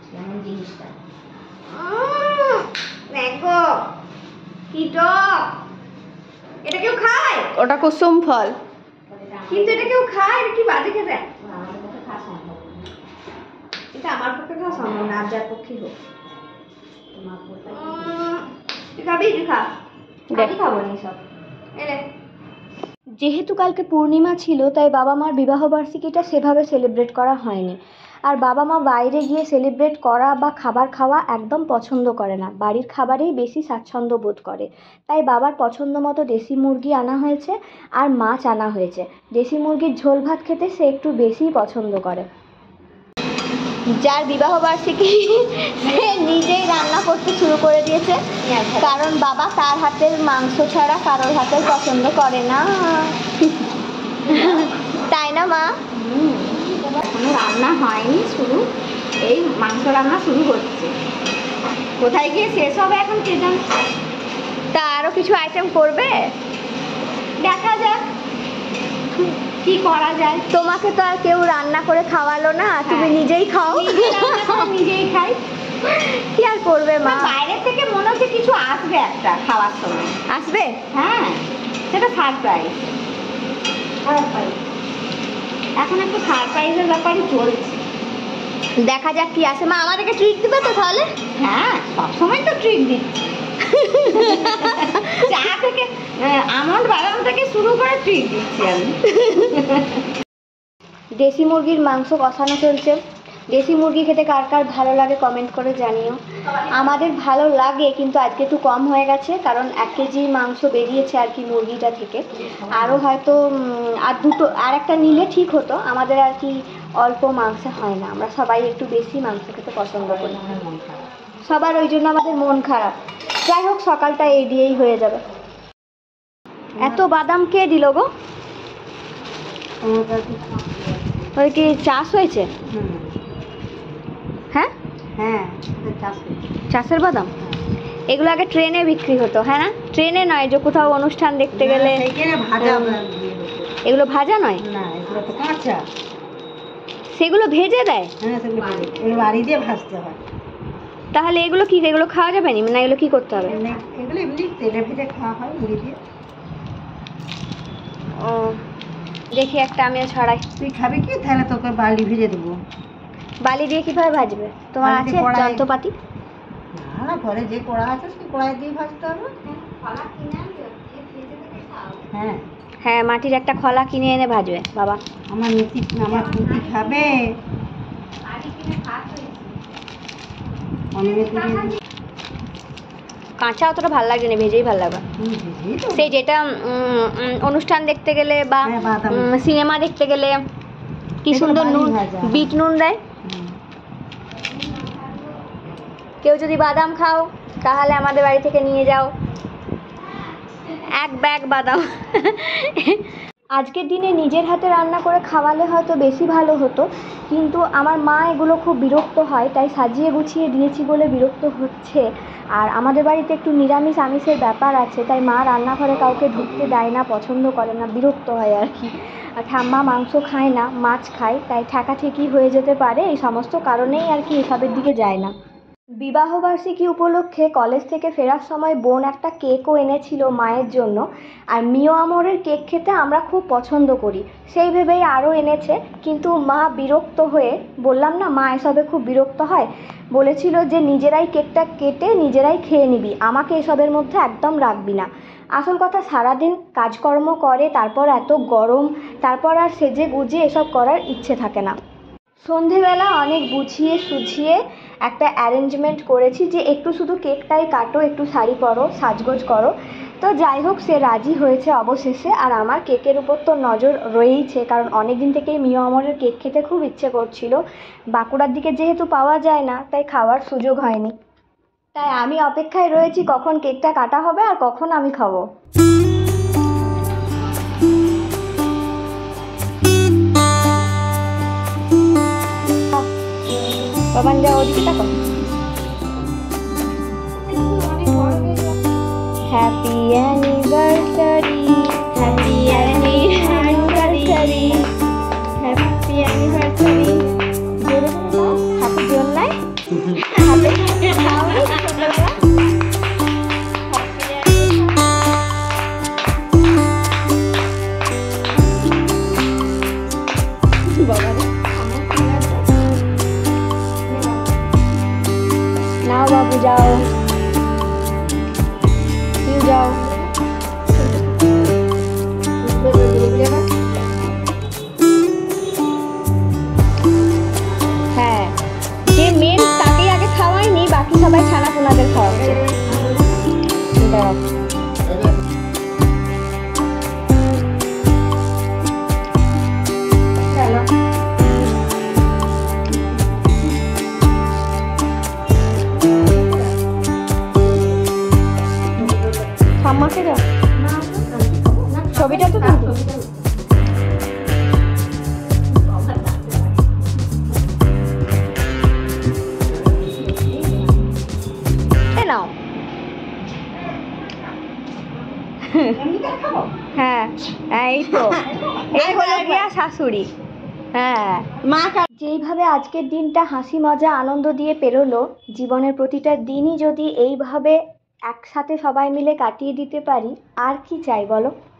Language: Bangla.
কেমন জিনিসটা দেখো কি টক, এটা কেউ খায়? ওটা কুসুম ফল। কিন্তু এটা কেউ খায়? এটা কি বাজে খেতে? আমাদের পক্ষে খাওয়া সম্ভব না। এটা আমার পক্ষে খাওয়া সম্ভব না, আর যার পক্ষে হোক। তোমার পক্ষে তুই খাবি? তুই খা। আমি খাবো না সব। এলে যেহেতু কালকে পূর্ণিমা ছিল তাই বাবা মার বিবাহবার্ষিকীটা সেভাবে সেলিব্রেট করা হয়নি। আর বাবা মা বাইরে গিয়ে সেলিব্রেট করা বা খাবার খাওয়া একদম পছন্দ করে না, বাড়ির খাবারেই বেশি স্বাচ্ছন্দ্য বোধ করে। তাই বাবার পছন্দ মতো দেশি মুরগি আনা হয়েছে আর মাছ আনা হয়েছে। দেশি মুরগির ঝোল ভাত খেতে সে একটু বেশিই পছন্দ করে। যার বিবাহবার্ষিকী সে নিজেই রান্না করতে শুরু করে দিয়েছে, কারণ বাবা তার হাতের মাংস ছাড়া কারোর হাতের পছন্দ করে না, তাই না মা? এখনো রান্না হয়নি, শুরু এই মাংস রান্না শুরু হচ্ছে। কোথায় গিয়ে শেষ হবে এখন কে জানে। তা আরো কিছু আইটেম করবে? দেখা যাক কি করা যায়। তোমাকে তো আর কেউ রান্না করে খাওয়ালো না, তুমি নিজেই খাও। নিজে রান্না করে নিজেই খাই। কি আর করবে মা? বাইরে থেকে মনে হচ্ছে কিছু আসবে একটা খাওয়ার সময়। আসবে? হ্যাঁ, সেটা সারপ্রাইজ। এখন একটু সারপ্রাইজের ব্যাপারই চলছে। দেখা যাক কি আসে। মা আমাদেরকে ট্রিট দিবে তো তাহলে? হ্যাঁ, সবসময় তো ট্রিট দিচ্ছি। চা থেকে আমন্ড বাদাম থেকে শুরু করে ট্রিট দিচ্ছি আমি। দেশি মুরগির মাংস কষানো চলছে। দেশি মুরগি খেতে কার কার ভালো লাগে কমেন্ট করে জানিও। আমাদের ভালো লাগে, কিন্তু আজকে একটু কম হয়ে গেছে, কারণ 1 কেজি মাংস বেরিয়েছে আর কি মুরগিটা থেকে। আরও হয়তো আর একটা নিলে ঠিক হতো। আমাদের আর কি অল্প মাংসে হয় না, আমরা সবাই একটু বেশি মাংস খেতে পছন্দ করি সবার, ওই জন্য আমাদের মন খারাপ। যাই হোক, সকালটা এই দিয়েই হয়ে যাবে। এত বাদাম কে দিল গো? ওই কি চাষ হয়েছে? হ্যাঁ হ্যাঁ, চাষের বাদাম। এগুলো আগে ট্রেনে বিক্রি হতো, হ্যাঁ না? ট্রেনে নয়, যে কোথাও অনুষ্ঠান দেখতে গেলে। এগুলো ভাজা নয়, না এগুলো তো কাঁচা। সেগুলো ভেজে দেয়? হ্যাঁ, সেগুলো বাড়ি দিয়ে ভাজতে হয়। তাহলে এগুলো কি, এগুলো খাওয়া যাবে না? এগুলো কি করতে হবে? এগুলো এমনি তেলে ভেজে খাওয়া হয় মুড়ি দিয়ে। ও, দেখি একটা আমিও ছড়াই। তুই খাবি কি? তাহলে তোকে বালি ভেজে দেবো। বালি দিয়ে কিভাবে ভাজবে? তোমার আছে যন্ত্রপাতি? না, ঘরে যে কড়া আছে সেই কড়াই দিয়ে ভাজতে হবে। হ্যাঁ হ্যাঁ, মাটির একটা খলা কিনে এনে ভাজবে বাবা। আমার পুঁতি খাবে। কাঁচা অতটা ভালো লাগছে না, ভেজেই ভালো লাগবে। সেই যেটা অনুষ্ঠান দেখতে গেলে বা সিনেমা দেখতে গেলে কি সুন্দর নুন, বিট নুন দেয়। কেউ যদি বাদাম খাও তাহলে আমাদের বাড়ি থেকে নিয়ে যাও 1 ব্যাগ বাদাম। আজকের দিনে নিজের হাতে রান্না করে খাওয়ালে হয়তো বেশি ভালো হতো, কিন্তু আমার মা এগুলো খুব বিরক্ত হয়, তাই সাজিয়ে গুছিয়ে দিয়েছি বলে বিরক্ত হচ্ছে। আর আমাদের বাড়িতে একটু নিরামিষ আমিষের ব্যাপার আছে, তাই মা রান্নাঘরে কাউকে ঢুকতে দেয় না, পছন্দ করে না, বিরক্ত হয় আর কি। আর ঠাম্মা মাংস খায় না, মাছ খায়, তাই ঠেকাঠেকি হয়ে যেতে পারে। এই সমস্ত কারণেই আর কি এসবের দিকে যায় না। বিবাহবার্ষিকী উপলক্ষে কলেজ থেকে ফেরার সময় বোন একটা কেকও এনেছিল মায়ের জন্য। আর মিও আমরের কেক খেতে আমরা খুব পছন্দ করি, সেই ভেবেই আরও এনেছে। কিন্তু মা বিরক্ত হয়ে, বললাম না মা এসবে খুব বিরক্ত হয়, বলেছিল যে নিজেরাই কেকটা কেটে নিজেরাই খেয়ে নিবি, আমাকে এসবের মধ্যে একদম রাখবি না। আসল কথা, সারাদিন কাজকর্ম করে, তারপর এত গরম, তারপর আর সেজে গুজে এসব করার ইচ্ছে থাকে না। সন্ধেবেলা অনেক বুঝিয়ে সুঝিয়ে একটা অ্যারেঞ্জমেন্ট করেছি যে একটু শুধু কেকটাই কাটো, একটু শাড়ি পরো, সাজগোজ করো। তো যাই হোক, সে রাজি হয়েছে অবশেষে। আর আমার কেকের উপর তো নজর রয়েইছে, কারণ অনেক দিন থেকেই মিও আমরের কেক খেতে খুব ইচ্ছে করছিল। বাঁকুড়ার দিকে যেহেতু পাওয়া যায় না, তাই খাওয়ার সুযোগ হয়নি। তাই আমি অপেক্ষায় রয়েছি কখন কেকটা কাটা হবে আর কখন আমি খাবো। বাবান যা ওদিকে তাকো। Happy anniversary, happy anniversary, happy anniversary. Happy জন্মায়। এমনিতে খাবো। হ্যাঁ হ্যাঁ, এই তো এই হলো গিয়া শাশুড়ি। হ্যাঁ, মা যেইভাবে আজকের দিনটা হাসি মজা আনন্দ দিয়ে পেরোলো, জীবনের প্রতিটা দিনই যদি এইভাবে একসাথে সবাই মিলে কাটিয়ে দিতে পারি, আর কি চাই বলো।